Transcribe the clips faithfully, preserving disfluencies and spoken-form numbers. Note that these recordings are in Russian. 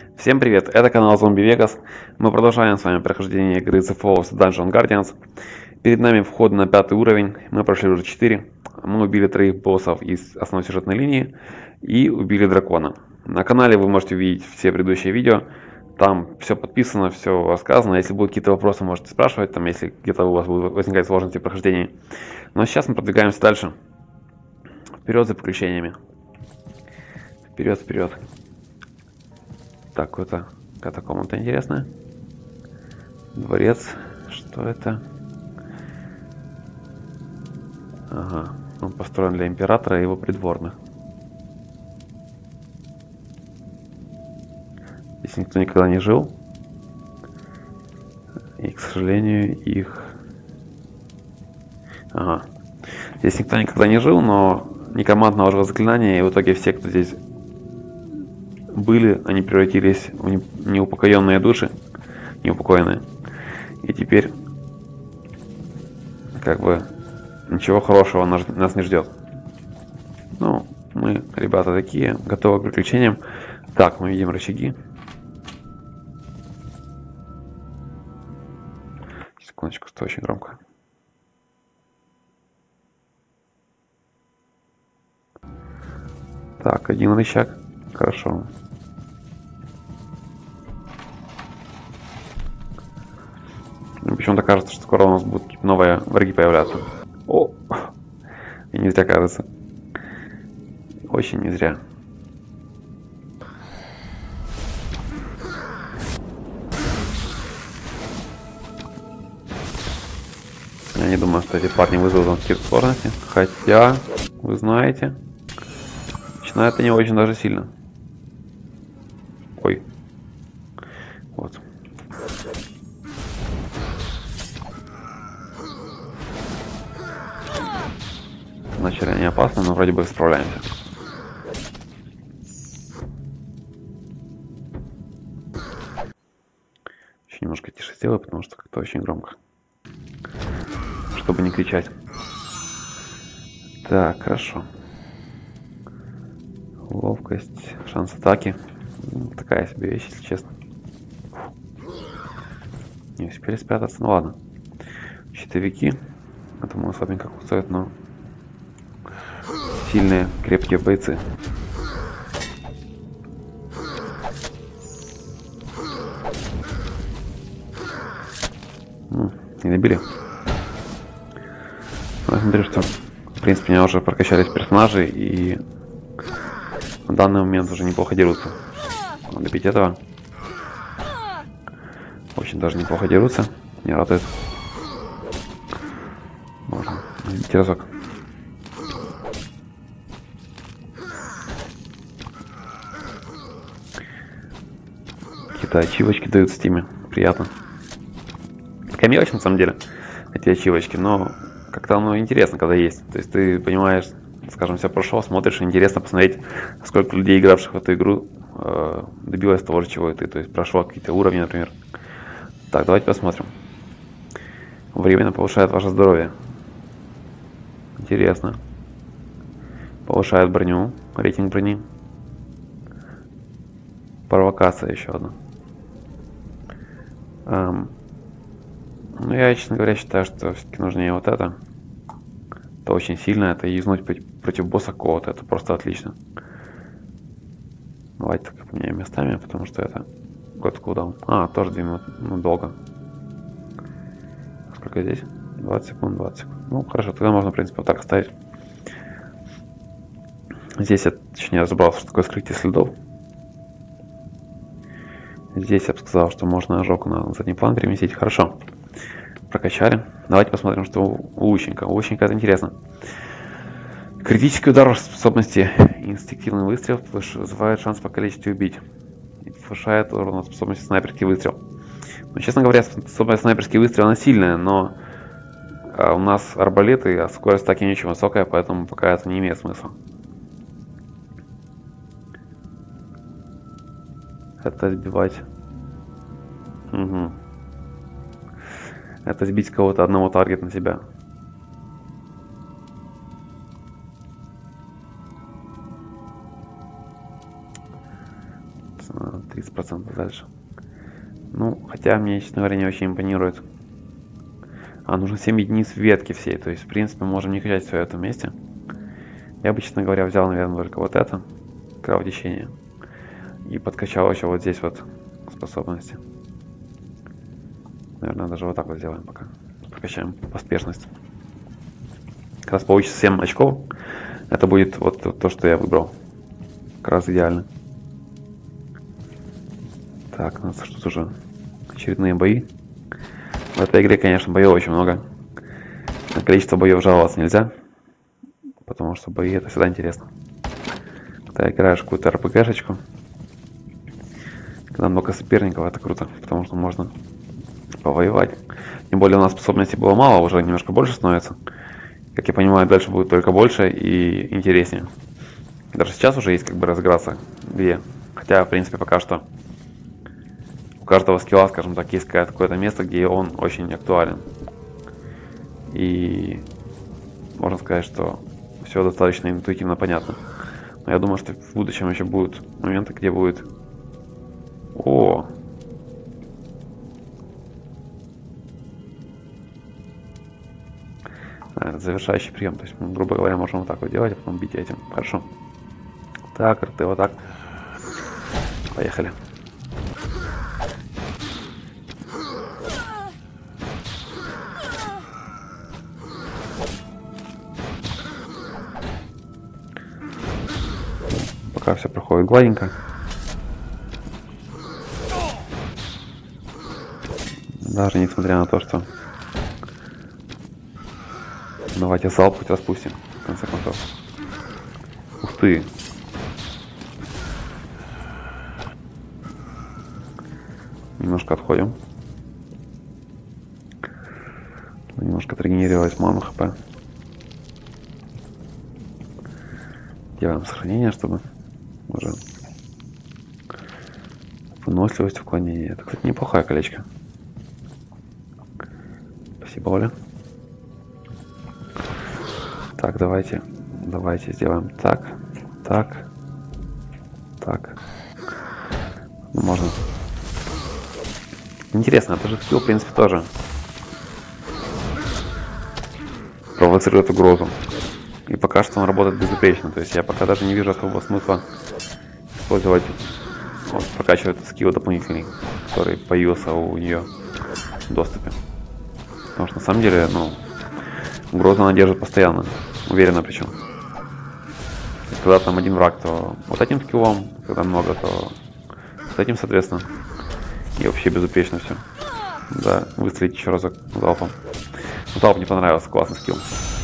Всем привет, это канал Zombie Vegas. Мы продолжаем с вами прохождение игры The Fallout Dungeon Guardians. Перед нами вход на пятый уровень, мы прошли уже четыре. Мы убили троих боссов из основной сюжетной линии и убили дракона. На канале вы можете увидеть все предыдущие видео. Там все подписано, все рассказано. Если будут какие-то вопросы, можете спрашивать, там, если где-то у вас будут возникать сложности в прохождении. Но сейчас мы продвигаемся дальше. Вперед за приключениями. Вперед, вперед. Так, это какая-то комната интересная. Дворец. Что это? Ага. Он построен для императора и его придворных. Здесь никто никогда не жил. И, к сожалению, их... Ага. Здесь никто никогда не жил, но не команд наложил заклинания, и в итоге все, кто здесь были, они превратились в неупокоенные души, неупокоенные. И теперь, как бы, ничего хорошего нас, нас не ждет. Ну, мы, ребята, такие, готовы к приключениям. Так, мы видим рычаги. Секундочку, что очень громко. Так, один рычаг. Хорошо. Почему-то кажется, что скоро у нас будут новые враги появляться. О! И не зря кажется. Очень не зря. Я не думаю, что эти парни вызовут вам какие-то сложности. Хотя, вы знаете, начинает они очень даже сильно. Ой. Вот. Вначале они опасны, но вроде бы справляемся. Еще немножко тише сделаю, потому что как-то очень громко. Чтобы не кричать. Так, хорошо. Ловкость, шанс атаки. Такая себе вещь, если честно. Не успели спрятаться, ну ладно. Щитовики. Это мы слабенько кусают, но сильные, крепкие бойцы. Ну, не добили. Я смотрю, что в принципе у меня уже прокачались персонажи и в данный момент уже неплохо дерутся. Надо добить этого. Очень даже неплохо дерутся. Не радует. Можно добить разок. Какие-то ачивочки дают в стиме. Приятно. Такая мелочь на самом деле, эти ачивочки, но как-то оно интересно, когда есть. То есть ты понимаешь, скажем, все прошло, смотришь, интересно посмотреть, сколько людей, игравших в эту игру, э, добилось того же, чего и ты. То есть прошло какие-то уровни, например. Так, давайте посмотрим. Временно повышает ваше здоровье. Интересно. Повышает броню, рейтинг брони. Провокация еще одна. Эм, ну, я, честно говоря, считаю, что все-таки нужнее вот это. Это очень сильно, это юзнуть против босса какого-то, это просто отлично. Давайте так поменяем местами, потому что это год кулдаун. А, тоже две минуты, ну долго. Сколько здесь? двадцать секунд, двадцать секунд. Ну, хорошо, тогда можно, в принципе, вот так оставить. Здесь я, точнее, разобрался, что такое скрытие следов. Здесь я бы сказал, что можно ожог на задний план переместить. Хорошо. Прокачали. Давайте посмотрим, что у лучника. У лучника это интересно. Критический удар способности. Инстинктивный выстрел вызывает шанс покалечить и убить. И повышает урон способности снайперский выстрел. Ну, честно говоря, способность снайперский выстрел она сильная, но а у нас арбалеты, а скорость атаки не очень высокая, поэтому пока это не имеет смысла. Это сбивать. Угу. Это сбить кого-то одного таргет на себя. тридцать процентов дальше. Ну, хотя мне, честно говоря, не очень импонирует. А, нужно семь единиц ветки всей. То есть, в принципе, можем не качать все в этом месте. Я бы, честно говоря, взял, наверное, только вот это. Кровотечение. И подкачал еще вот здесь вот способности. Наверное, даже вот так вот сделаем пока. Прокачаем поспешность. Как раз получится семь очков. Это будет вот то, что я выбрал. Как раз идеально. Так, у нас что-то уже очередные бои. В этой игре, конечно, боев очень много. На количество боев жаловаться нельзя. Потому что бои это всегда интересно. Когда играешь какую-то эр пэ гэ-шечку. Когда много соперников, это круто. Потому что можно повоевать. Тем более у нас способностей было мало, уже немножко больше становится. Как я понимаю, дальше будет только больше и интереснее. Даже сейчас уже есть как бы разыграться где. Хотя, в принципе, пока что у каждого скилла, скажем так, есть какое-то место, где он очень актуален. И можно сказать, что все достаточно интуитивно понятно. Но я думаю, что в будущем еще будут моменты, где будет... О! Это завершающий прием. То есть мы, грубо говоря, можем вот так вот делать, а потом бить этим. Хорошо. Так, рты вот так. Поехали. Пока все проходит гладенько. Даже несмотря на то, что... Давайте залп хоть распустим, в конце концов. Ух ты! Немножко отходим. Немножко отрегенерировать ману хэ пэ. Делаем сохранение, чтобы уже выносливость, уклонение. Это, кстати, неплохое колечко. Спасибо, Оля. Так, давайте, давайте сделаем так, так, так. Ну, можно. Интересно, это же скилл, в принципе, тоже провоцирует угрозу. И пока что он работает безупречно. То есть я пока даже не вижу особого смысла использовать, вот, прокачивать скилл дополнительный, который появился у нее в доступе. Потому что на самом деле, ну, угрозу она держит постоянно. Уверенно причем. Когда там один враг, то вот этим скиллом, когда много, то с этим, соответственно. И вообще безупречно все. Да, выстрелить еще разок залпом. Залп мне понравился, классный скилл.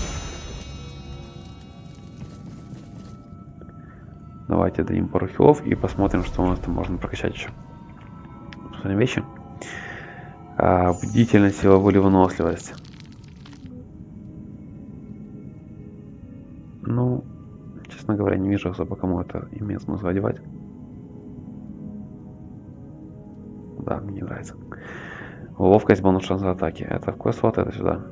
Давайте дадим пару хилов и посмотрим, что у нас там можно прокачать еще. Посмотрим вещи. А, бдительность, сила воли, выносливость. Ну, честно говоря, не вижу особо, кому это имеет смысл одевать. Да, мне не нравится. Ловкость, бонус шанса атаки. Это в квест-слот, это сюда.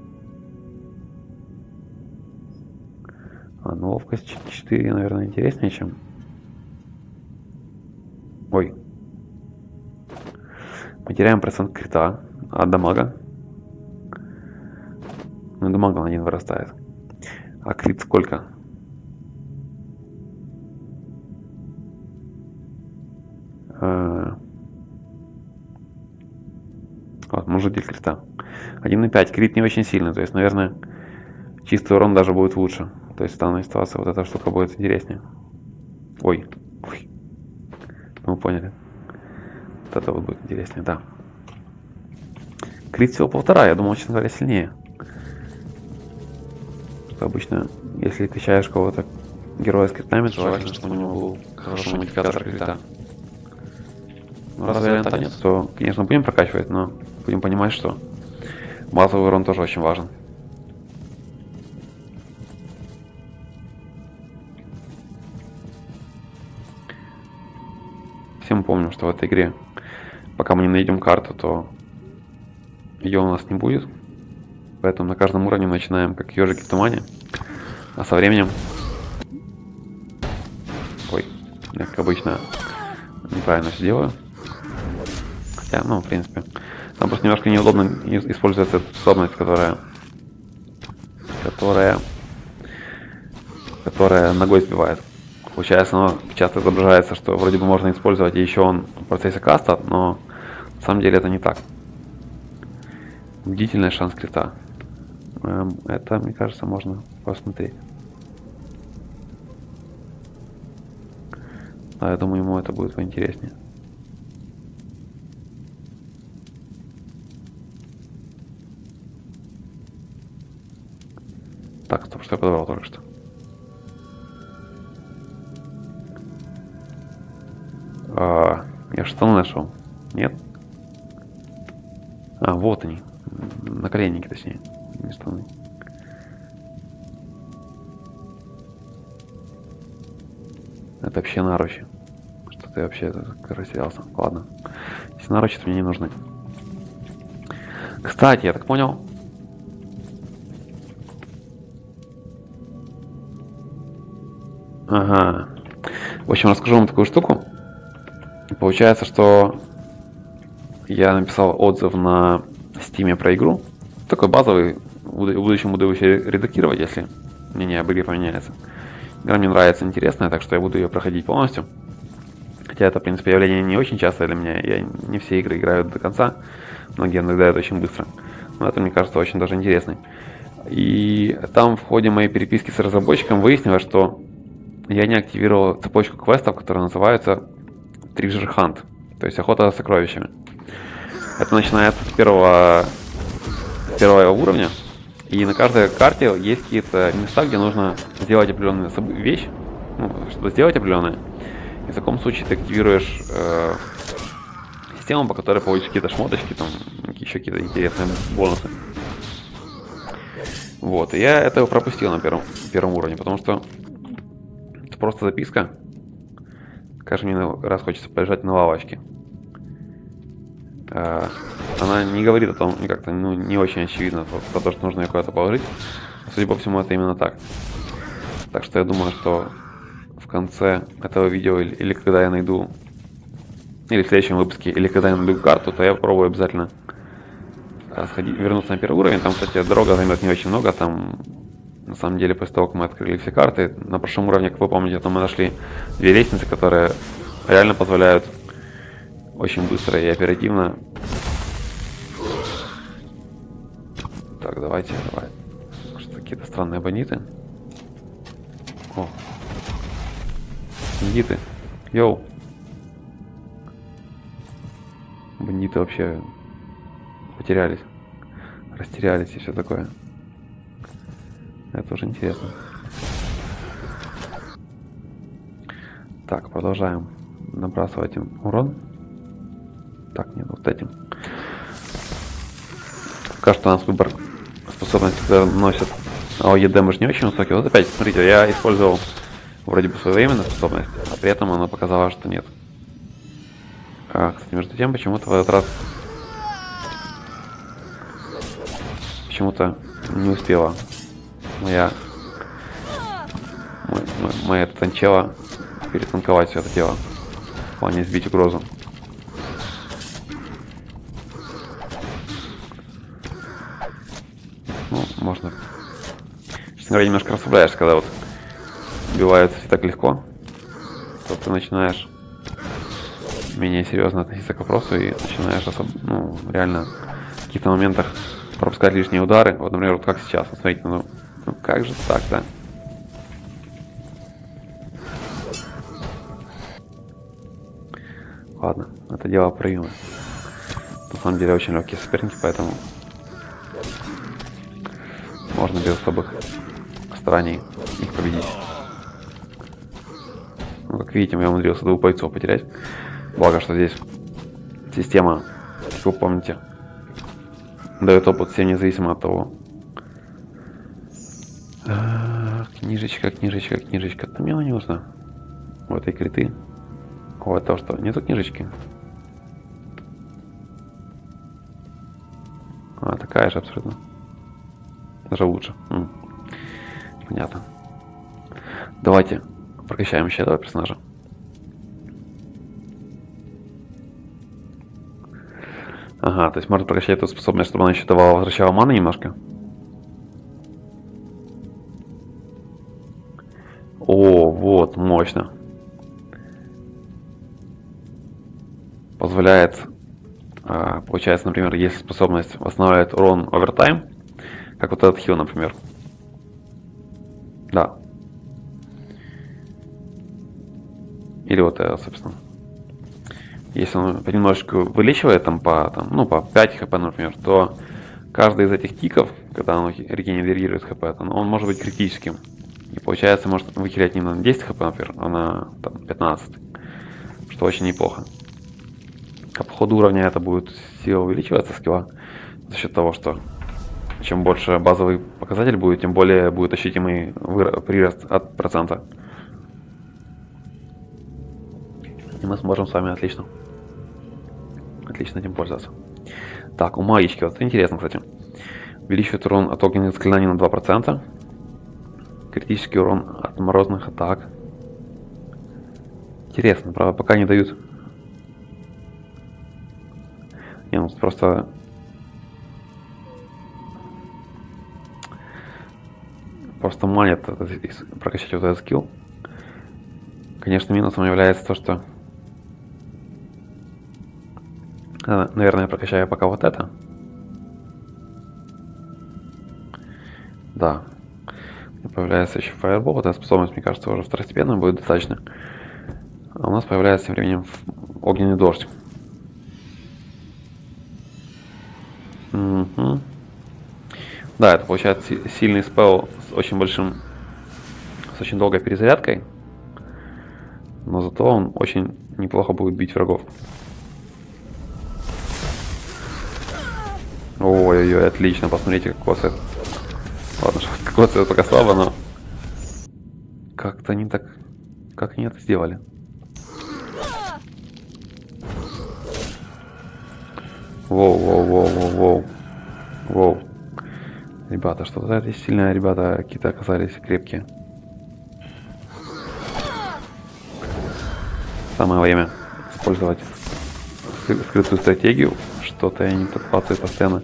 А, ну ловкость четыре, наверное, интереснее, чем... Ой. Мы теряем процент крита от дамага. Ну, дамаг он один вырастает. А крит сколько? А... Вот, может дель крита. один и пять. Крит не очень сильный. То есть, наверное, чистый урон даже будет лучше. То есть в данной ситуации вот эта штука будет интереснее. Ой. Ой. Ну, поняли. Вот это вот будет интереснее, да. Крит всего полтора. Я думал, честно говоря, сильнее. Обычно, если качаешь кого-то героя с критами, то желательно, чтобы у него был хороший модификатор крита. Но раз варианта нет, то, конечно, будем прокачивать, но будем понимать, что базовый урон тоже очень важен. Все мы помним, что в этой игре, пока мы не найдем карту, то ее у нас не будет. Поэтому на каждом уровне начинаем как ежики в тумане. А со временем... Ой, как обычно, неправильно все делаю. Хотя, ну, в принципе. Там просто немножко неудобно использовать эту способность, которая... Которая... Которая ногой сбивает. Получается, оно часто изображается, что вроде бы можно использовать еще он в процессе каста, но на самом деле это не так. Бдительный шанс крита. Эм, это, мне кажется, можно посмотреть. Да, я думаю, ему это будет поинтереснее. Так, стоп, что я подобрал только что. А, я штаны нашел. Нет? А, вот они. Наколенники, точнее. Не штаны. Это вообще наручи. Что-то я вообще растерялся. Ладно. Если наручи, то мне не нужны. Кстати, я так понял. Ага. В общем, расскажу вам такую штуку. Получается, что я написал отзыв на Steam про игру. Такой базовый. В будущем буду его еще редактировать, если мнение об игре поменяется. Игра мне нравится, интересная, так что я буду ее проходить полностью. Хотя это, в принципе, явление не очень частое для меня. Я не все игры играю до конца. Многие иногда это очень быстро. Но это, мне кажется, очень даже интересный. И там в ходе моей переписки с разработчиком выяснилось, что я не активировал цепочку квестов, которые называются Treasure Hunt, то есть охота за сокровищами. Это начинается с первого, с первого уровня, и на каждой карте есть какие-то места, где нужно сделать определенную вещь, ну, что-то сделать определенное. И в таком случае ты активируешь э, систему, по которой получишь какие-то шмоточки, там еще какие-то интересные бонусы. Вот, и я этого пропустил на первом, первом уровне, потому что это просто записка. Каждый мне раз хочется полежать на лавочке. А, она не говорит о том, как-то ну, не очень очевидно про то, что нужно ее куда-то положить. Судя по всему, это именно так. Так что я думаю, что в конце этого видео, или, или когда я найду, или в следующем выпуске, или когда я найду карту, то я попробую обязательно сходить, вернуться на первый уровень. Там, кстати, дорога займет не очень много. Там, на самом деле, после того, как мы открыли все карты, на прошлом уровне, как вы помните, там мы нашли две лестницы, которые реально позволяют очень быстро и оперативно. Так, давайте, давай. Что какие-то странные бандиты. О. Бандиты. Йоу. Бандиты вообще потерялись. Растерялись и все такое. Это уже интересно. Так, продолжаем набрасывать им урон. Так, нет, вот этим. Пока что у нас выбор способности, которые носят АОЕ дэмэдж не очень высокий. Вот опять, смотрите, я использовал вроде бы своевременную способность, а при этом она показала, что нет. А, кстати, между тем, почему-то в этот раз почему-то не успела моя мой, мой, моя танчела перетанковать все это дело в плане сбить угрозу. Ну, можно. Честно говоря, немножко расслабляешься, когда вот убиваются все так легко, то ты начинаешь менее серьезно относиться к вопросу и начинаешь особ... ну, реально в каких-то моментах пропускать лишние удары. Вот, например, вот как сейчас. Вот смотрите, ну, ну как же так-то? Ладно, это дело проявилось. На самом деле очень легкие соперники, поэтому можно без особых стараний их победить. Ну, как видите, я умудрился двух бойцов потерять. Благо, что здесь система, как вы помните, дает опыт всем независимо от того. А, книжечка, книжечка, книжечка. Там мне не нужно. Вот и криты. Вот то, что нету книжечки. А, такая же абсолютно. Даже лучше. М. Понятно. Давайте прокачаем еще этого персонажа. Ага, то есть можно прокачать эту способность, чтобы она еще давала, возвращала ману немножко. О, вот, мощно. Позволяет, получается, например, если способность восстанавливает урон овертайм, как вот этот хил, например. Да. Или вот это, собственно. Если он понемножку вылечивает там по, там, ну, по пять хп, например, то каждый из этих тиков, когда он регенерирует хп, он может быть критическим. И получается, может выхилять не на десять хп, например, а на там, пятнадцать. Что очень неплохо. А по ходу уровня это будет сила увеличиваться скилла за счет того, что чем больше базовый показатель будет, тем более будет ощутимый прирост от процента. И мы сможем с вами отлично, отлично этим пользоваться. Так, у магички, вот это интересно, кстати. Увеличивает урон от огненных заклинаний на два процента. Критический урон от морозных атак. Интересно, правда, пока не дают. Не, ну просто... Просто манит прокачать вот этот скилл. Конечно, минусом является то, что... Наверное, я прокачаю пока вот это. Да. И появляется еще Fireball. Вот эта способность, мне кажется, уже второстепенная будет достаточно. А у нас появляется тем временем огненный дождь. Угу. Да, это получается сильный спелл с очень большим, с очень долгой перезарядкой. Но зато он очень неплохо будет бить врагов. Ой-ой-ой, отлично, посмотрите, как коцает. Ладно, что коцает пока слабо, но... Как-то они так... Как они это сделали? Воу-воу-воу-воу-воу. Воу. Ребята, что-то это сильные ребята какие-то оказались крепкие. Самое время использовать скрытую стратегию. Что-то я не подхватываю постоянно.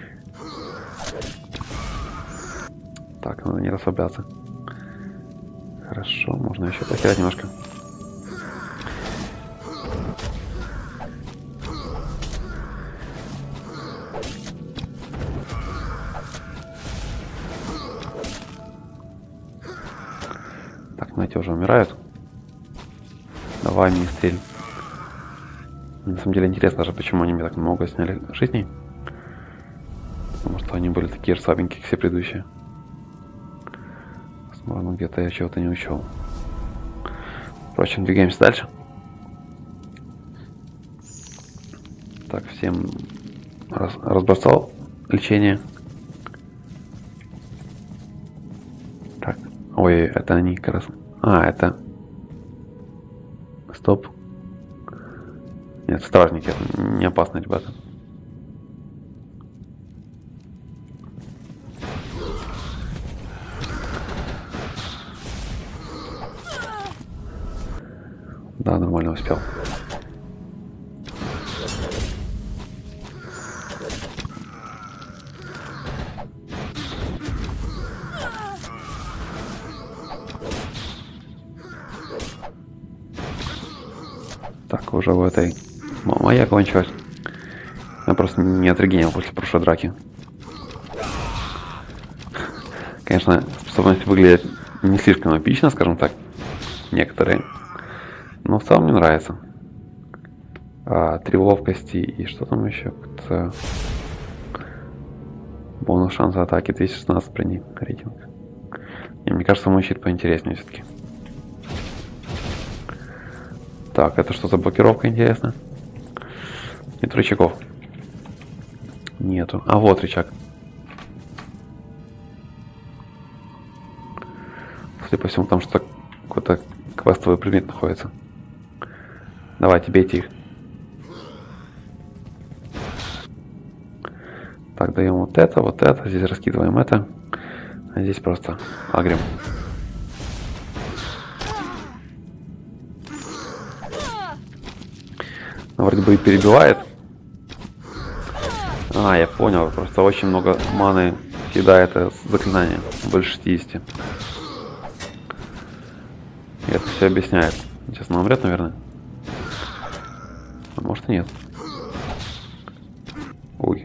Так, надо не расслабляться. Хорошо, можно еще похерать немножко. Так, ну эти уже умирают. Давай, министрель. На самом деле интересно даже, почему они мне так много сняли жизней. Потому что они были такие же слабенькие, как все предыдущие. Возможно, где-то я чего-то не учел. Впрочем, двигаемся дальше. Так, всем раз, разбросал лечение. Так, ой, это они как раз... А, это... Стоп. Нет, стражники, это не опасно, ребята. Да, нормально успел. Так, уже в этой... Моя кончилась. Я просто не отрегенил после прошлой драки. Конечно, способности выглядят не слишком эпично, скажем так. Некоторые. Но в целом мне нравится. А, три ловкости и что там еще? Это... Бонус шанса атаки двести шестнадцать при них рейтинг. И мне кажется, мой щит поинтереснее все-таки. Так, это что за блокировка, интересно? Нет рычагов. Нету. А вот рычаг. Судя по всему, там что-то какой-то квестовый предмет находится. Давайте, бейте их. Так, даем вот это, вот это. Здесь раскидываем это. А здесь просто агрим. Вроде бы и перебивает. А, я понял, просто очень много маны съедает это заклинание, больше шестидесяти. И это все объясняет. Сейчас она умрет, наверное. А может и нет. Ой.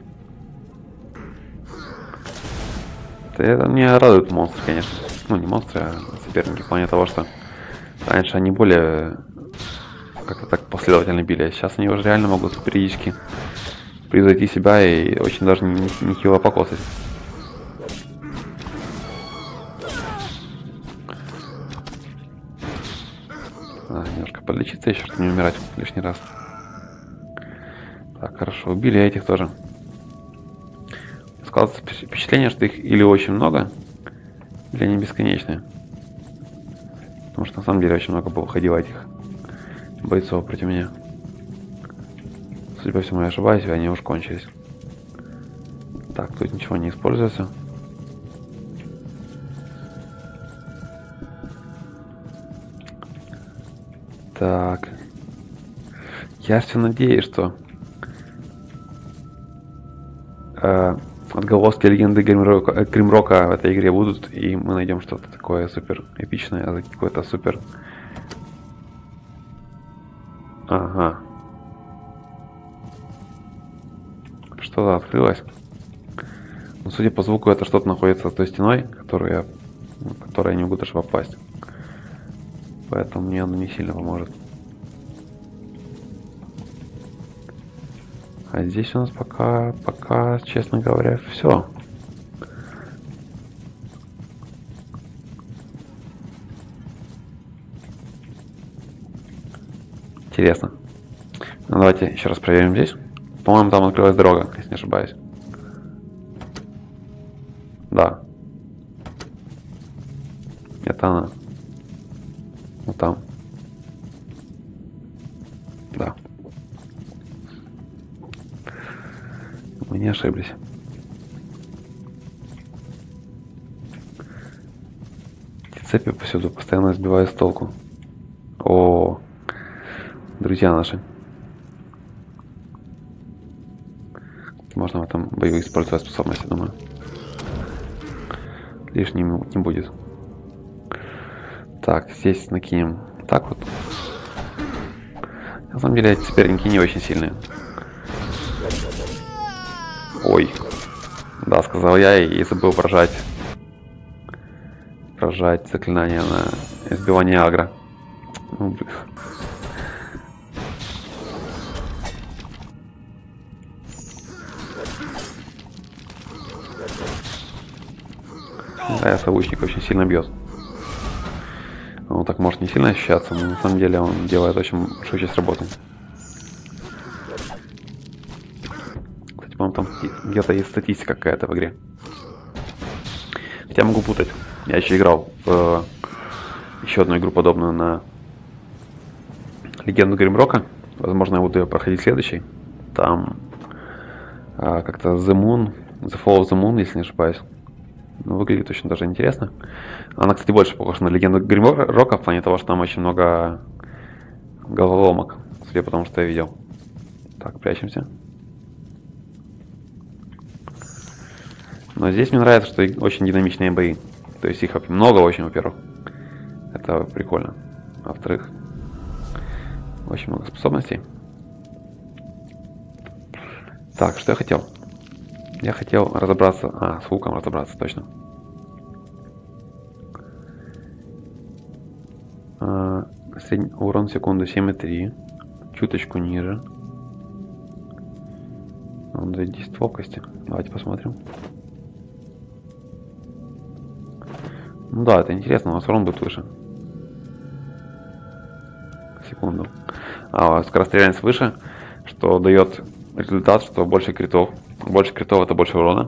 Это меня радует монстры, конечно. Ну, не монстры, а соперники, в плане того, что раньше они более как-то так последовательно били, а сейчас они уже реально могут периодически превзойти себя и очень даже нехило покосать. А, немножко подлечиться еще, чтобы не умирать лишний раз. Так, хорошо, убили этих тоже. Складывается впечатление, что их или очень много, или они бесконечные. Потому что на самом деле очень много было ходило этих бойцов против меня. Судя по всему, я ошибаюсь, и они уже кончились. Так, тут ничего не используется. Так. Я все надеюсь, что э, отголоски легенды Гримрока, Гримрока в этой игре будут, и мы найдем что-то такое супер эпичное, какое-то супер... Ага. Что-то открылось. Но, судя по звуку, это что-то находится за той стеной, которую я, которой я не могу даже попасть. Поэтому мне оно не сильно поможет. А здесь у нас пока, пока, честно говоря, все. Интересно. Ну, давайте еще раз проверим здесь. По-моему, там открылась дорога, если не ошибаюсь. Да. Это она. Вот там. Да. Мы не ошиблись. Эти цепи повсюду постоянно сбивают с толку. О, друзья наши. Можно в этом бою использовать способности, думаю. Лишним не будет. Так, здесь накинем так вот. На самом деле эти соперники не очень сильные. Ой. Да, сказал я и забыл прожать. Прожать заклинание на избивание агро. Ну, блин. Да, совучник очень сильно бьет. Он так может не сильно ощущаться, но на самом деле он делает очень большую часть работы. Кстати, по-моему, там где-то есть статистика какая-то в игре. Хотя могу путать. Я еще играл в еще одну игру подобную на Легенду Гримрока. Возможно, я буду ее проходить следующей. Там а, как-то The Moon, The Fall of the Moon, если не ошибаюсь. Ну, выглядит очень даже интересно. Она, кстати, больше похожа на Легенду Гримрока в плане того, что там очень много головоломок, судя по тому, что я видел. Так, прячемся. Но здесь мне нравится, что очень динамичные бои. То есть их много очень, во-первых. Это прикольно. А во-вторых, очень много способностей. Так, что я хотел? Я хотел разобраться... А, с луком разобраться, точно. А, средний урон в секунду семь и три. Чуточку ниже. Он дает десять ловкости. Давайте посмотрим. Ну да, это интересно, у нас урон будет выше. Секунду. А скорострельность выше, что дает результат, что больше критов. Больше критов — это больше урона.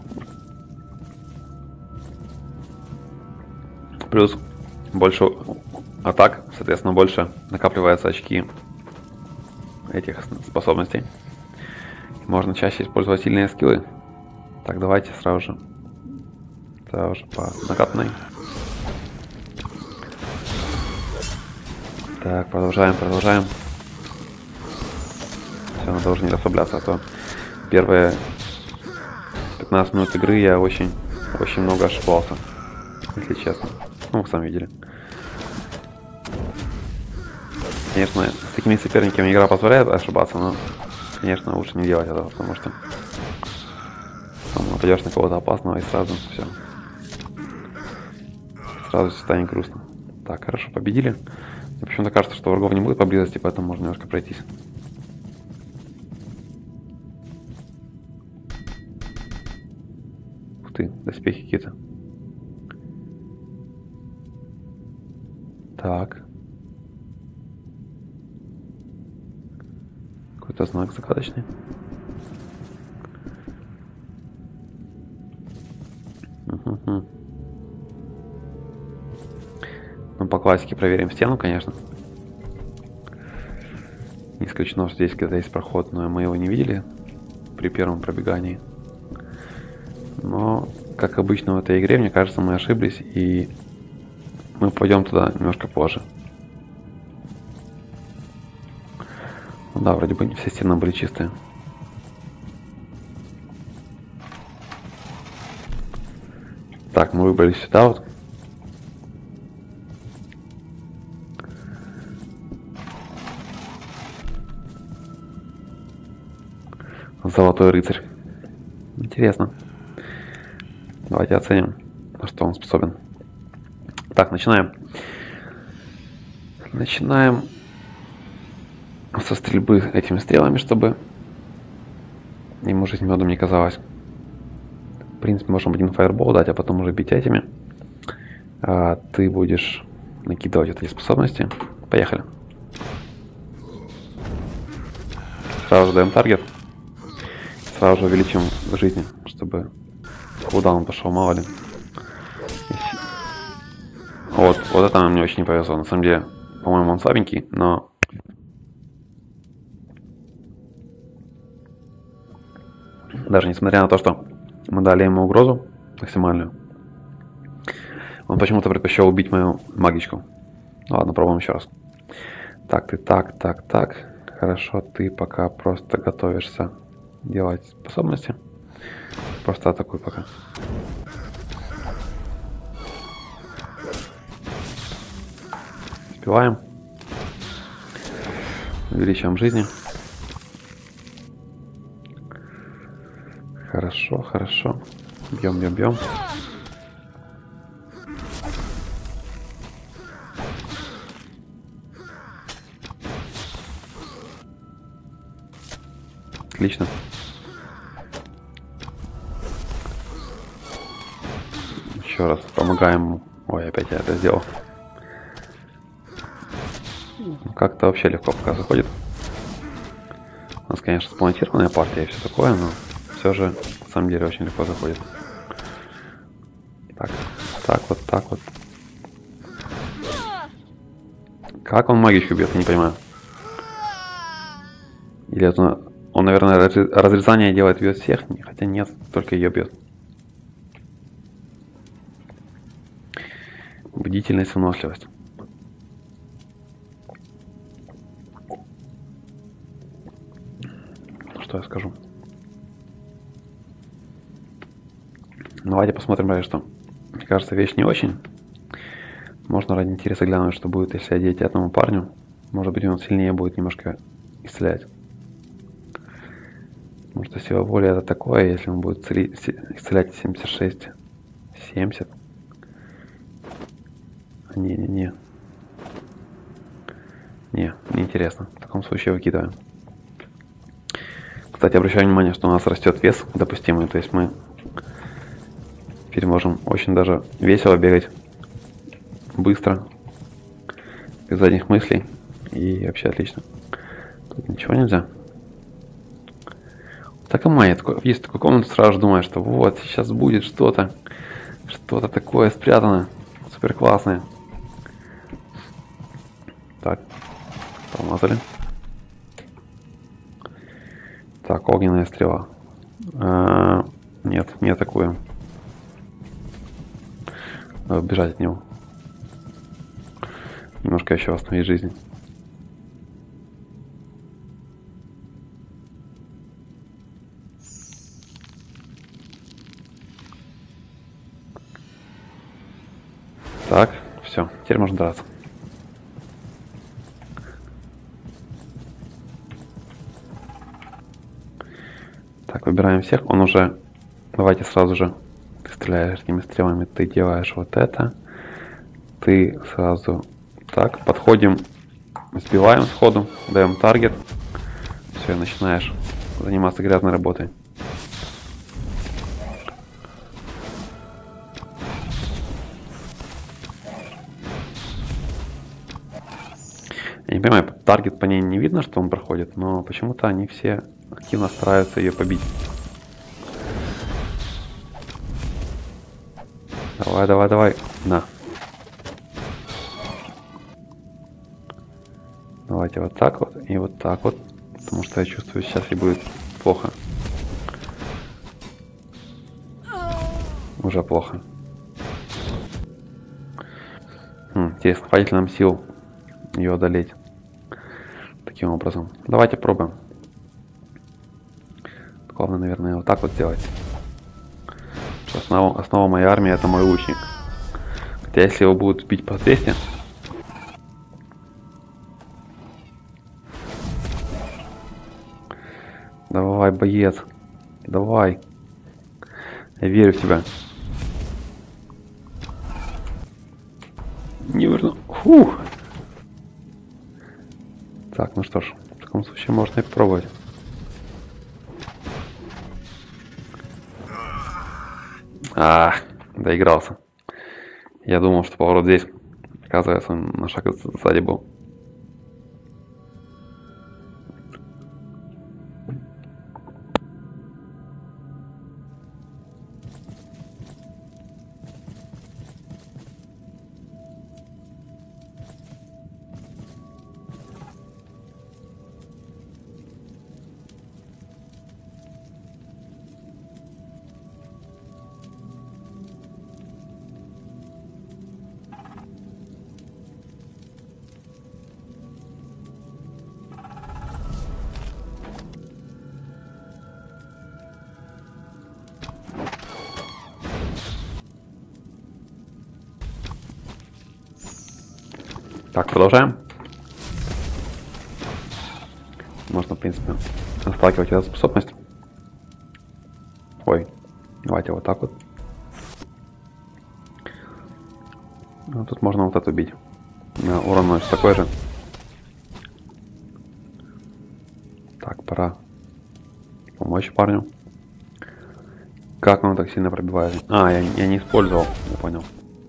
Плюс больше атак, соответственно, больше накапливаются очки этих способностей. Можно чаще использовать сильные скиллы. Так, давайте сразу же. Сразу же по накатной. Так, продолжаем, продолжаем. Все, надо уже не расслабляться, а то первые пятнадцать минут игры я очень, очень много ошибался, если честно. Ну, вы сами видели. Конечно, с такими соперниками игра позволяет ошибаться, но, конечно, лучше не делать этого, потому что там нападешь на кого-то опасного и сразу все. Сразу все станет грустно. Так, хорошо, победили. Мне почему-то кажется, что врагов не будет поблизости, поэтому можно немножко пройтись. Ух ты, доспехи какие-то. Так. Какой-то знак загадочный. Угу. Ну, по классике проверим стену, конечно. Не исключено, что здесь где-то есть проход, но мы его не видели при первом пробегании. Но, как обычно в этой игре, мне кажется, мы ошиблись, и мы пойдем туда немножко позже. Ну да, вроде бы все стены были чистые. Так, мы выбрали сюда вот. Золотой рыцарь. Интересно. Давайте оценим, на что он способен. Так, начинаем. Начинаем со стрельбы этими стрелами, чтобы ему жизнь медом не казалась. В принципе, можем один фаербол дать, а потом уже бить этими. А ты будешь накидывать эти способности. Поехали. Сразу же даем таргет. Сразу же увеличим жизни, чтобы кулдаун пошел, мало ли. Вот, вот это мне очень не повезло. На самом деле, по-моему, он слабенький, но... Даже несмотря на то, что мы дали ему угрозу максимальную, он почему-то предпочел убить мою магичку. Ладно, пробуем еще раз. Так, ты так, так, так. Хорошо, ты пока просто готовишься делать способности. Просто атакуй пока. Успеваем. Увеличиваем жизни. Хорошо, хорошо. Бьем, бьем, бьем. Отлично. Еще раз помогаем ему. Ой, опять я это сделал. Как-то вообще легко пока заходит. У нас, конечно, спланированная партия и все такое, но все же, на самом деле, очень легко заходит. Так, так вот, так вот. Как он магичку бьет, я не понимаю. Или это он, наверное, разрезание делает, бьет всех, хотя нет, только ее бьет. Бдительность, выносливость. Что я скажу? Давайте посмотрим дальше, что. Мне кажется, вещь не очень. Можно ради интереса глянуть, что будет, если одеть этому парню. Может быть, он сильнее будет немножко исцелять. Потому что сила воли это такое, если он будет исцелять семьдесят шесть, семьдесят. Не-не-не. Не, неинтересно. В таком случае выкидываем. Кстати, обращаю внимание, что у нас растет вес допустимый. То есть мы теперь можем очень даже весело бегать. Быстро. Без задних мыслей. И вообще отлично. Тут ничего нельзя. Так и мая. Есть такой комнату, сразу же думаешь, что вот, сейчас будет что-то. Что-то такое спрятано. Супер классное. Так. Помазали. Так, огненная стрела. А, нет, не атакуем. Надо бежать от него. Немножко еще восстановить жизнь. Так, все, теперь можно драться. Так, выбираем всех. Он уже... Давайте сразу же... Ты стреляешь этими стрелами, ты делаешь вот это. Ты сразу... Так, подходим, сбиваем сходу, даем таргет. Все, начинаешь заниматься грязной работой. Я не понимаю, таргет по ней не видно, что он проходит, но почему-то они все активно стараются ее побить. Давай, давай, давай. На. Давайте вот так вот и вот так вот. Потому что я чувствую, сейчас ей будет плохо. Уже плохо. Хм, интересно, хватит ли нам сил ее одолеть таким образом? Давайте пробуем. Главное, наверное, вот так вот сделать. Основа, основа моей армии — это мой лучник. Хотя если его будут бить по двести... Давай, боец. Давай. Я верю в тебя. Не верну. Фух. Так, ну что ж. В таком случае можно и попробовать. А, доигрался. Я думал, что поворот здесь. Оказывается, он на шаг сзади был. Так, продолжаем. Можно, в принципе, сталкивать эту способность. Ой, давайте вот так вот. Ну, тут можно вот это убить. Да, урон наносит такой же. Так, пора помочь парню. Как он так сильно пробивает? А, я, я не использовал, я понял.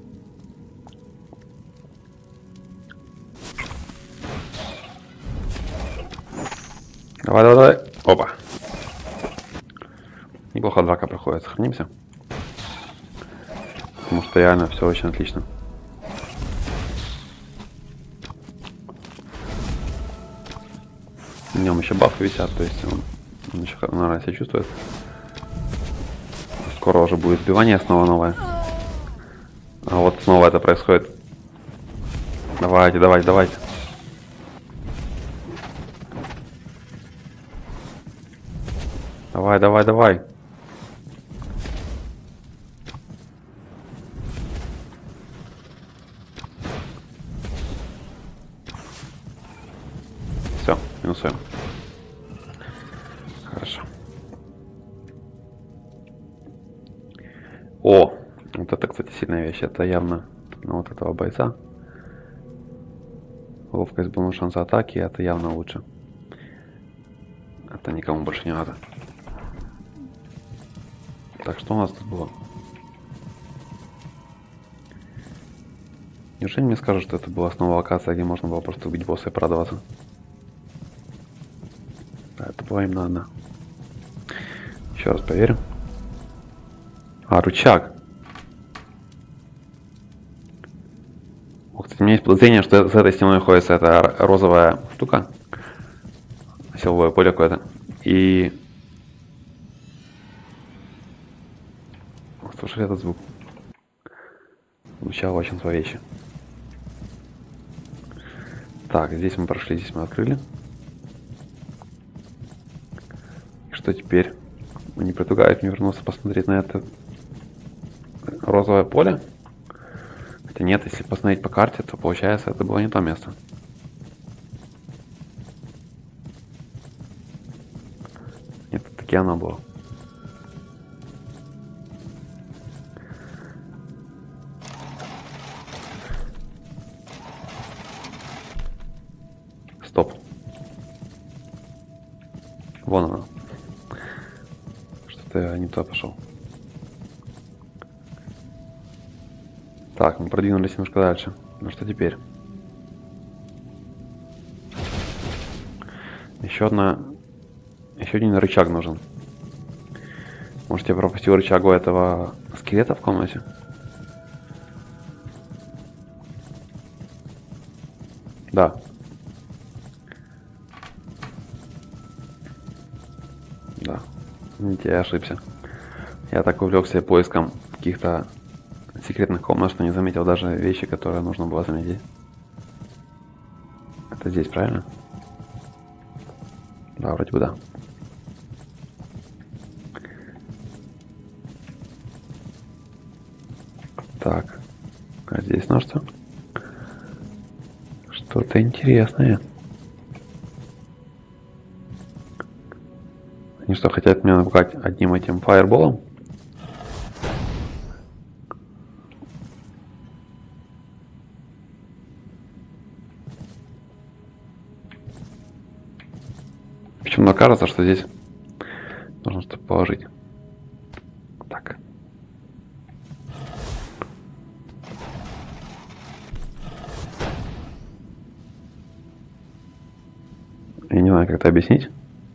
Давай, давай, давай. Опа. Неплохо драка проходит. Сохранимся. Потому что реально все очень отлично. В нем еще бафы висят, то есть он, он еще нормально себя чувствует. Скоро уже будет сбивание снова новое. А вот снова это происходит. Давайте, давайте, давайте. Давай, давай, давай. Все, минусуем. Хорошо. О, вот это, кстати, сильная вещь. Это явно на вот этого бойца. Ловкость, бонус шанса атаки, это явно лучше. Это никому больше не надо. Так, что у нас тут было? Неужели мне скажут, что это была основная локация, где можно было просто убить босса и порадоваться? Да, это была именно одна. Еще раз проверим. А, рычаг. О, кстати, у меня есть подозрение, что с этой стеной находится эта розовая штука. Силовое поле какое-то. И... Слушали этот звук? Звучало очень зловеще. Так, здесь мы прошли, здесь мы открыли. И что теперь? Не предлагают мне вернуться посмотреть на это розовое поле. Хотя Да нет, если посмотреть по карте, то получается это было не то место. Нет, таки оно было. Стоп. Вон оно. Что-то я не туда пошел. Так, мы продвинулись немножко дальше. Ну что теперь? Еще одна... Еще один рычаг нужен. Может, я пропустил рычаг у этого скелета в комнате? Да. Да. Я ошибся. Я так увлекся поиском каких-то секретных комнат, что не заметил даже вещи, которые нужно было заметить. Это здесь, правильно? Да, вроде бы да. Так. А здесь ну что? Что-то интересное. Они что, хотят меня напугать одним этим фаерболом? Почему-то кажется, что здесь нужно что-то положить. Так. Я не знаю, как это объяснить.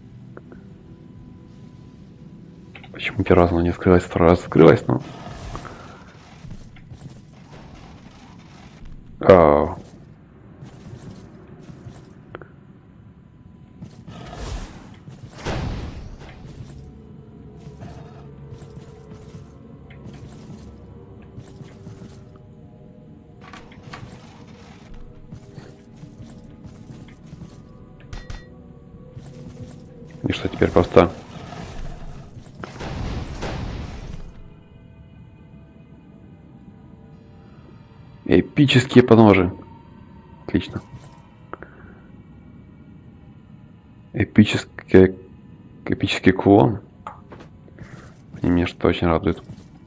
Почему первый раз оно не открылось, второй раз открылось, но... А... И что теперь просто... Эпические подножи. Отлично. Эпический, эпический кулон. И меня что очень радует.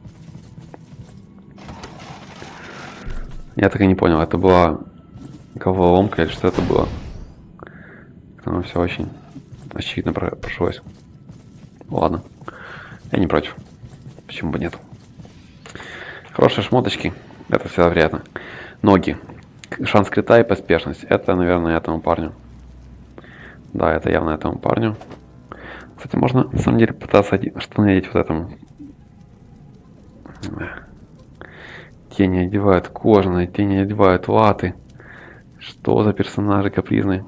Я так и не понял, это была головоломка или что это было. Оно все очень очевидно прошлось. Ладно. Я не против. Почему бы нет? Хорошие шмоточки. Это всегда приятно. Ноги. Шанс крита и поспешность. Это, наверное, этому парню. Да, это явно этому парню. Кстати, можно на самом деле пытаться что надеть вот этому. Тени одевают кожаные, тени одевают латы. Что за персонажи капризные?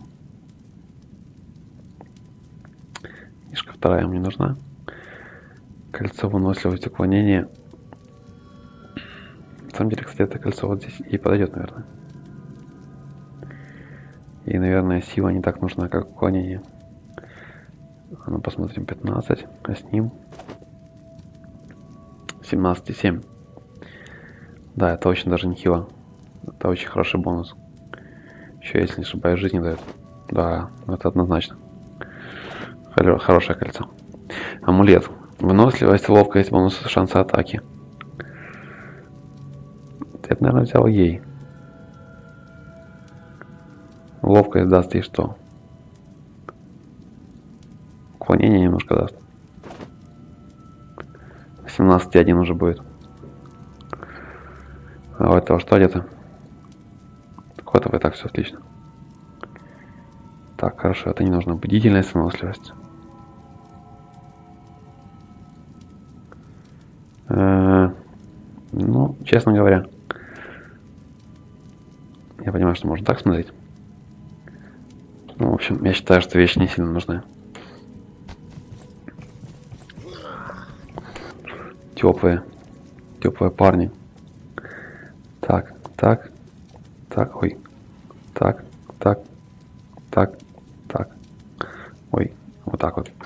Книжка вторая мне нужна. Кольцо выносливости уклонения. На самом деле, кстати, это кольцо вот здесь и подойдет, наверное. И, наверное, сила не так нужна, как уклонение. А ну, посмотрим, пятнадцать, а с ним семнадцать и семь. Да, это очень даже нехило. Это очень хороший бонус. Еще, если не ошибаюсь, жизни дает. Да, это однозначно. Хорошее кольцо. Амулет. Выносливость, ловкость, бонус шанса атаки. Это, наверное, взял ей. Ловкость даст ей что? Уклонение немножко даст. семнадцать и один уже будет. А у этого что где-то? Так у этого и так все отлично. Так, хорошо, это не нужно. Бдительность, выносливость. Э-э- ну, честно говоря, я понимаю, что можно так смотреть. Ну, в общем, я считаю, что вещи не сильно нужны. Теплые. Теплые парни. Так, так, так, ой. Так, так, так, так. Ой, вот так вот.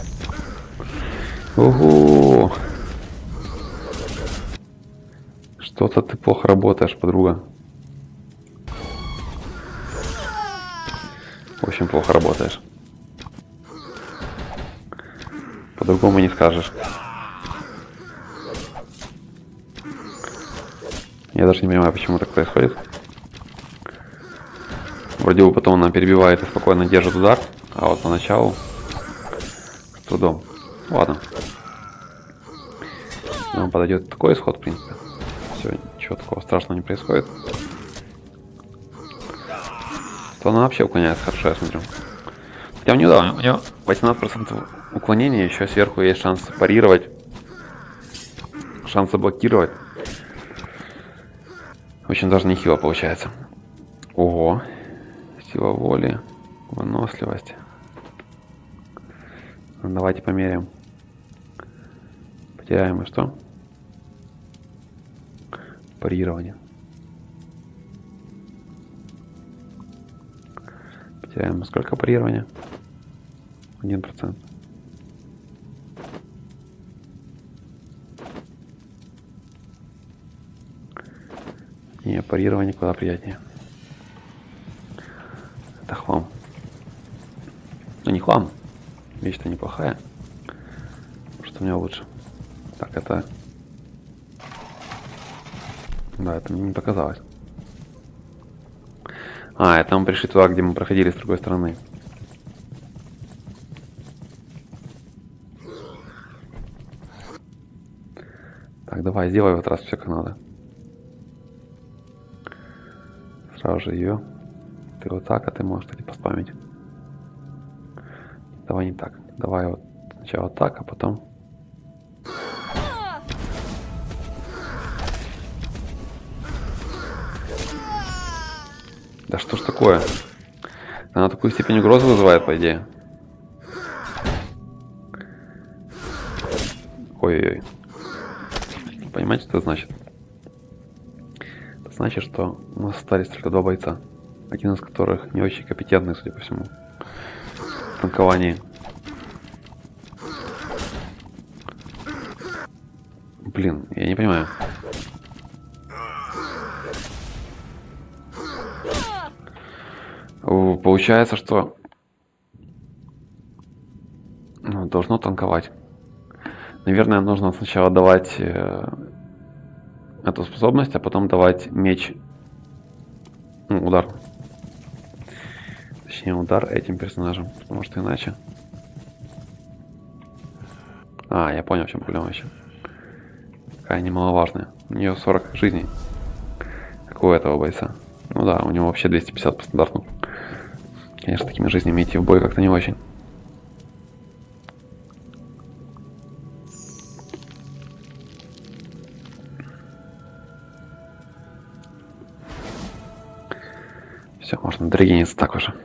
Угу. Что-то ты плохо работаешь, подруга. Очень плохо работаешь. По-другому не скажешь. Я даже не понимаю, почему так происходит. Вроде бы потом она перебивает и спокойно держит удар, а вот поначалу с трудом. Ладно. Нам подойдет такой исход, в принципе. Все, ничего такого страшного не происходит. То она вообще уклоняется хорошо, я смотрю. Хотя у нее, да, у нее восемнадцать процентов уклонения, еще сверху есть шанс парировать, шанс заблокировать. Очень даже нехило получается. Ого. Сила воли, выносливость. Давайте померяем. Потеряем и что? Парирование. Потеряем сколько парирования? Один процент. Не, парирование куда приятнее. Это хлам. Ну не хлам. Вещь-то неплохая. Что у меня лучше? Так, это... Да, это мне не показалось. А, это мы пришли туда, где мы проходили с другой стороны. Так, давай, сделай в этот раз все как надо. Сразу же ее. Ты вот так, а ты можешь, кстати, поспамить. Давай не так. Давай вот сначала так, а потом... Да что ж такое? Она такую степень угрозы вызывает, по идее. Ой-ой-ой. Понимаете, что это значит? Это значит, что у нас остались только два бойца. Один из которых не очень компетентный, судя по всему, в танковании. Блин, я не понимаю. Получается, что ну, должно танковать. Наверное, нужно сначала давать э, эту способность, а потом давать меч, ну, удар. Точнее, удар этим персонажем, потому что иначе... А, я понял, в чем проблема еще. Какая немаловажная. У нее сорок жизней, как у этого бойца. Ну да, у него вообще двести пятьдесят по стандарту. Конечно, такими жизнями идти в бой как-то не очень. Все, можно дрегениться так уже.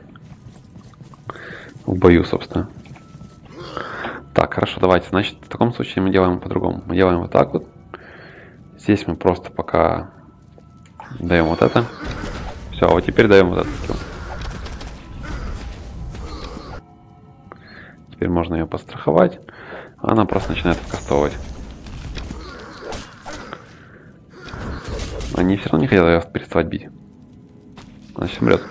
В бою, собственно. Так, хорошо, давайте. Значит, в таком случае мы делаем по-другому. Мы делаем вот так вот. Здесь мы просто пока даем вот это. Все, а вот теперь даем вот этот скилл. Теперь можно ее подстраховать. А она просто начинает откастовывать. Они все равно не хотят ее переставать бить. Она сейчас умрет.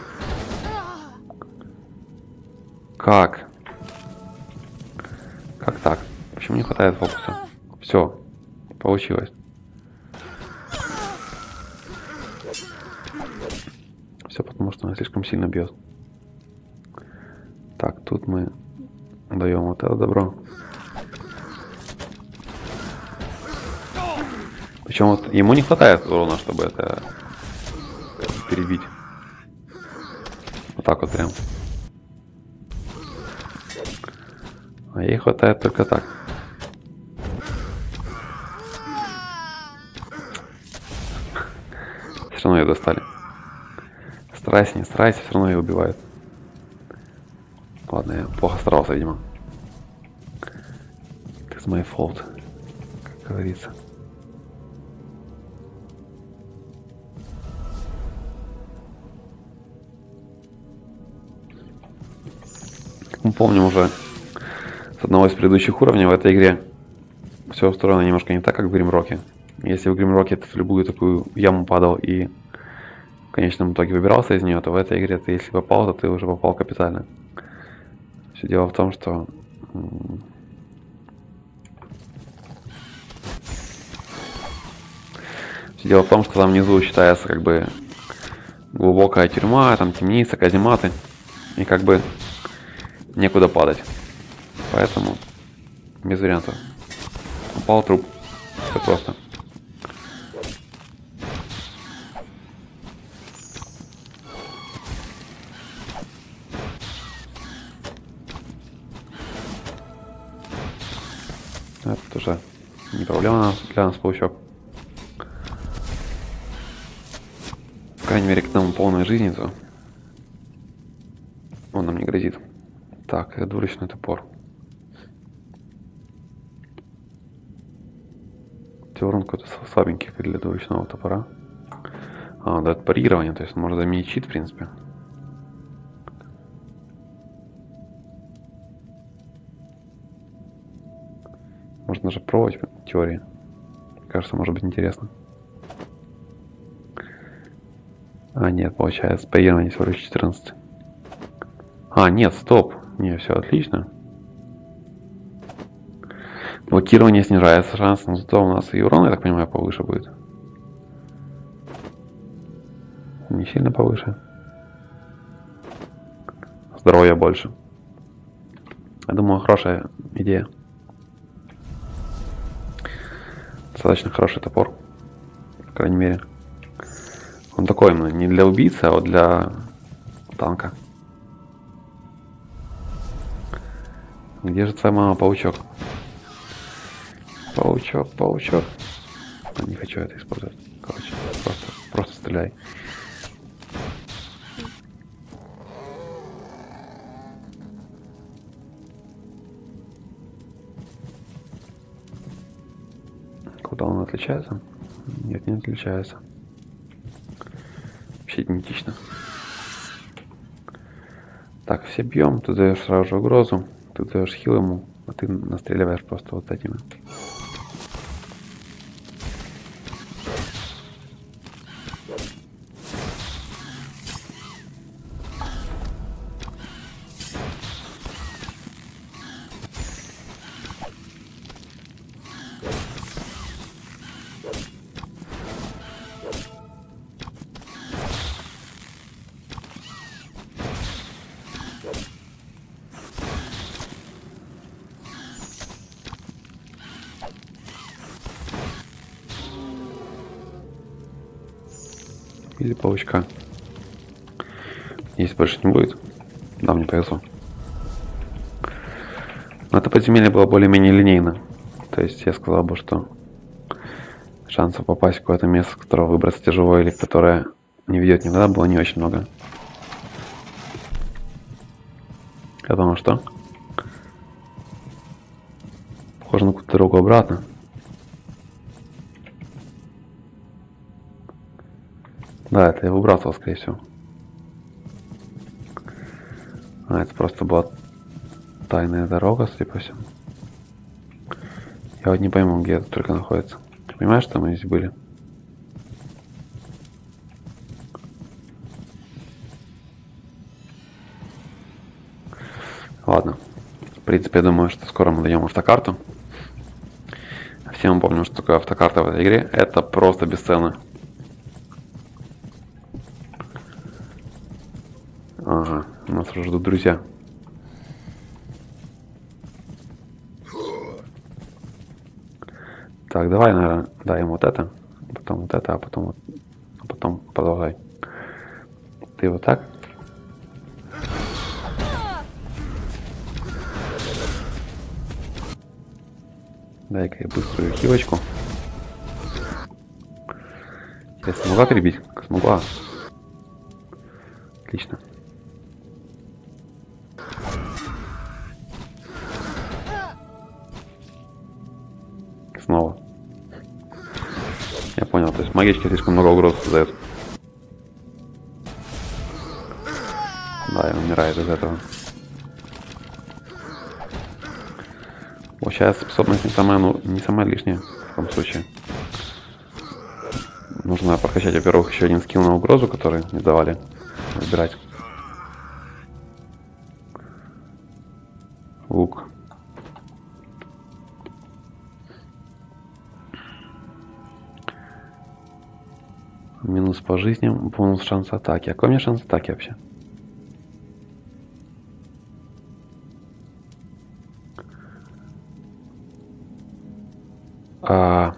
Как? Как так? Почему не хватает фокуса? Все, получилось. Все потому, что она слишком сильно бьет. Так, тут мы даем вот это добро. Причем вот ему не хватает урона, чтобы это перебить. Вот так вот прям. А ей хватает только так. Все равно ее достали. Старайся, не старайся, все равно ее убивают. Ладно, я плохо старался, видимо. It's my fault, как говорится. Мы помним уже с одного из предыдущих уровней в этой игре все устроено немножко не так, как в Гримроке. Если в Grimrock ты в любую такую яму падал и в конечном итоге выбирался из нее, то в этой игре ты если попал, то ты уже попал капитально. Все дело в том, что Все дело в том, что там внизу считается как бы глубокая тюрьма, там темница, казематы, и как бы некуда падать. Поэтому без вариантов. Упал труп. Все просто. Это тоже не проблема для нас, паучок. По крайней мере, к нам полной жизни, то он нам не грозит. Так, это двуручный топор. Урон какой-то слабенький для двуручного топора. А, дает парирование, то есть он может заменить щит, в принципе. Можно даже пробовать в теории. Кажется, может быть интересно. А, нет, получается, парирование всего лишь четырнадцать. А, нет, стоп. Не, все отлично. Блокирование снижается шанс, но зато у нас и урон, я так понимаю, повыше будет. Не сильно повыше. Здоровья больше. Я думаю, хорошая идея. Достаточно хороший топор. По крайней мере. Он такой, ну, не для убийцы, а вот для танка. Где же твоя мама, паучок? Паучок, паучок. Не хочу это использовать. Короче, просто, просто стреляй. Куда он отличается? Нет, не отличается. Вообще идентично. Так, все бьем. Ты даешь сразу же угрозу. Ты даешь хил ему, а ты настреливаешь просто вот этими. Или паучка. Если больше не будет, да, мне повезло. Но это подземелье было более-менее линейно. То есть я сказал бы, что шансов попасть в какое-то место, с которого выбраться тяжело или которое не ведет никуда, было не очень много. Я думаю, что похоже на какую-то дорогу обратно. Да, это я выбрасывал, скорее всего. А, это просто была тайная дорога, судя по всему. Я вот не пойму, где это только находится. Ты понимаешь, что мы здесь были? Ладно. В принципе, я думаю, что скоро мы дойдем автокарту. Все мы помним, что такое автокарта в этой игре. Это просто бесценно. Ага, нас уже ждут друзья. Так, давай, наверное, дай ему вот это, потом вот это, а потом вот, а потом продолжай. Ты вот так. Дай-ка я быструю хилочку. Я смогла перебить? Смогла. Отлично. Снова. Я понял, то есть магички слишком много угроз создают. Да, и умирает из этого. Получается, способность не самая, ну, не самая лишняя в таком случае. Нужно прокачать, во-первых, еще один скилл на угрозу, который не давали выбирать. Лук. Минус по жизням, бонус шанс атаки. А какой у меня шанс атаки вообще? А...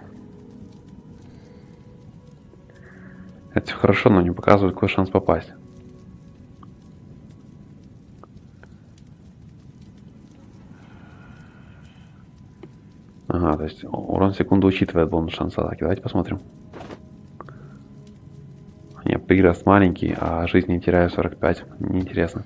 Это все хорошо, но не показывает, какой шанс попасть. Ага, то есть урон в секунду учитывает бонус шанс атаки. Давайте посмотрим. Нет, прирост маленький, а жизни теряю сорок пять. Неинтересно.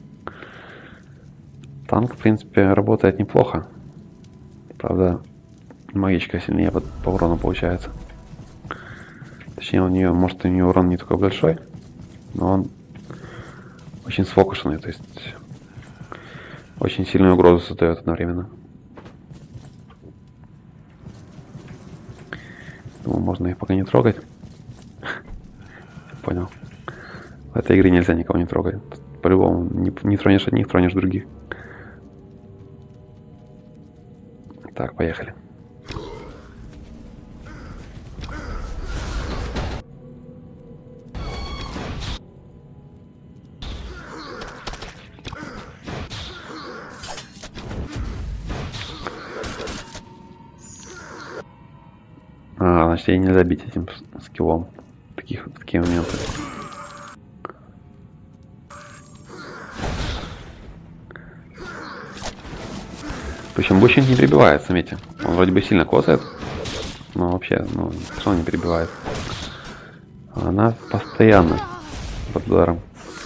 Танк, в принципе, работает неплохо. Правда, магичка сильнее по, по урону получается. Точнее, у нее, может, у нее урон не такой большой, но он очень сфокусный, то есть очень сильную угрозу создает одновременно. Думаю, можно их пока не трогать. Понял. В этой игре нельзя никого не трогать. По-любому, не, не тронешь одних, тронешь других. Так, поехали. А, значит, ей нельзя бить этим скиллом. Таких, такие моменты. Причем бочинг не перебивает, заметьте. Он вроде бы сильно косает, но вообще, ну, все равно не перебивает. Она постоянно под ударом.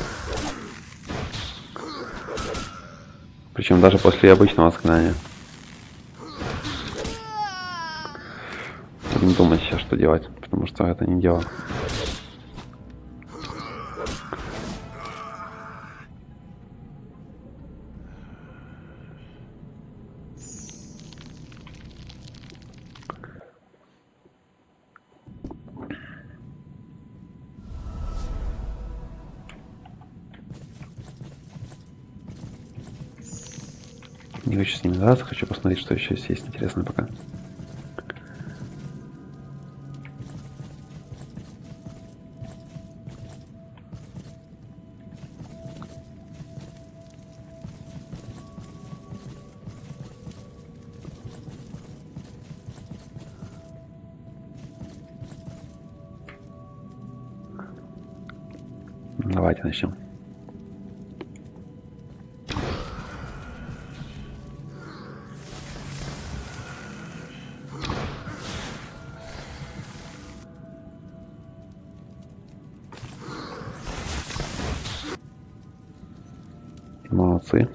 Причем даже после обычного сгнания. Будем думать сейчас, что делать, потому что это не дело. Не хочу с ними драться, хочу посмотреть, что еще здесь есть интересное пока. Давайте начнем. Молодцы.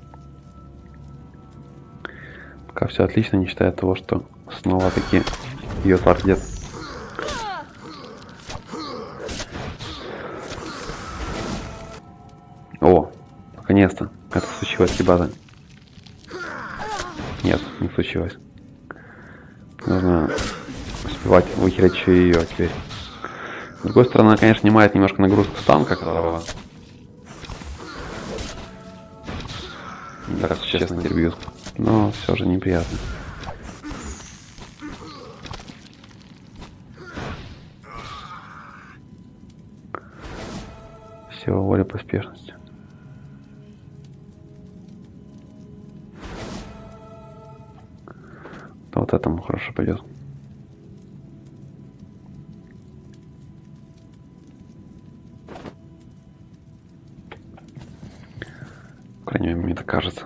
Пока все отлично, не считая того, что снова таки ее таргет. О, наконец-то. Это случилось, ребята. Нет, не случилось. Нужно успевать выхилить еще ее теперь. С другой стороны, она, конечно, снимает немножко нагрузку с танка, которого... Да, честно, интервью. Но все же неприятно. Все, воля поспешности. Вот этому хорошо пойдет. По крайней мере, мне так кажется.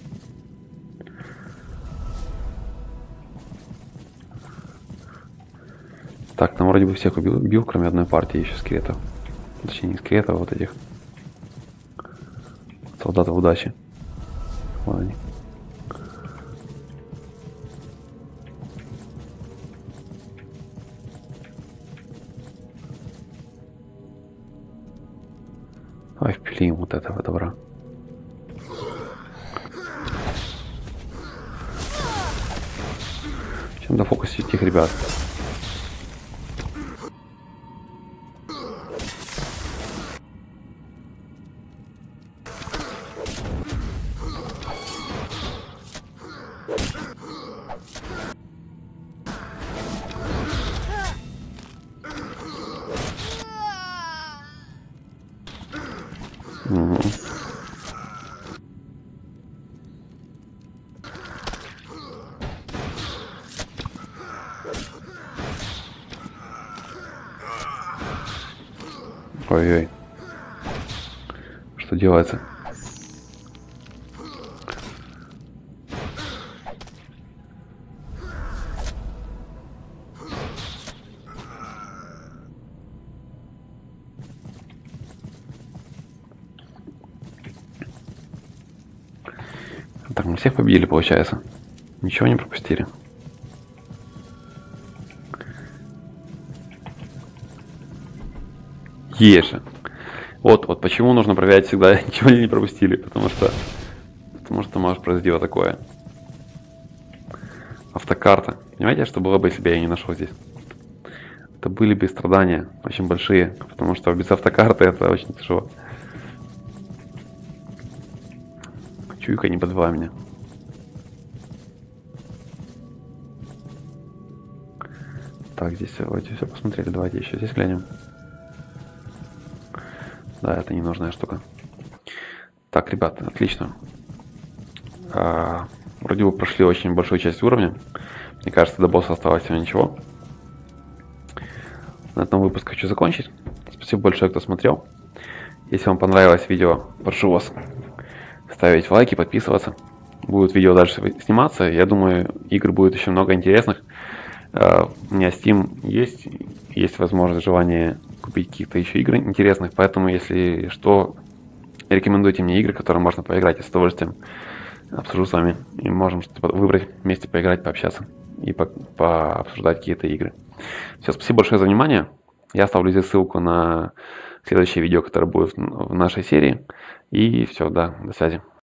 Так, там вроде бы всех убил, убил, кроме одной партии еще скелетов. Точнее, не скелетов, а вот этих солдатов удачи. Вот они. Ой, впилим вот этого добра. Чем дофокусить этих ребят? Мгм. Ой-ой. Что делается? Так, мы всех победили, получается. Ничего не пропустили. Еше. Вот, вот почему нужно проверять всегда, ничего не пропустили, потому что, потому что может произойти вот такое. Автокарта. Понимаете, что было бы, если бы я ее не нашел здесь? Это были бы страдания очень большие, потому что без автокарты это очень тяжело. Чуйка не подвела меня. Так, здесь вроде все посмотрели. Давайте еще здесь глянем. Да, это ненужная штука. Так, ребята, отлично. А, вроде бы прошли очень большую часть уровня. Мне кажется, до босса осталось всего ничего. На этом выпуск хочу закончить. Спасибо большое, кто смотрел. Если вам понравилось видео, прошу вас ставить лайки, подписываться. Будут видео дальше сниматься. Я думаю, игр будет еще много интересных. У меня Steam есть. Есть возможность, желание купить каких-то еще игр интересных. Поэтому, если что, рекомендуйте мне игры, которые можно поиграть. Я с удовольствием обсужу с вами. И можем что-то выбрать, вместе поиграть, пообщаться. И по пообсуждать какие-то игры. Все, спасибо большое за внимание. Я оставлю здесь ссылку на следующее видео, которое будет в нашей серии. И все, да, до связи.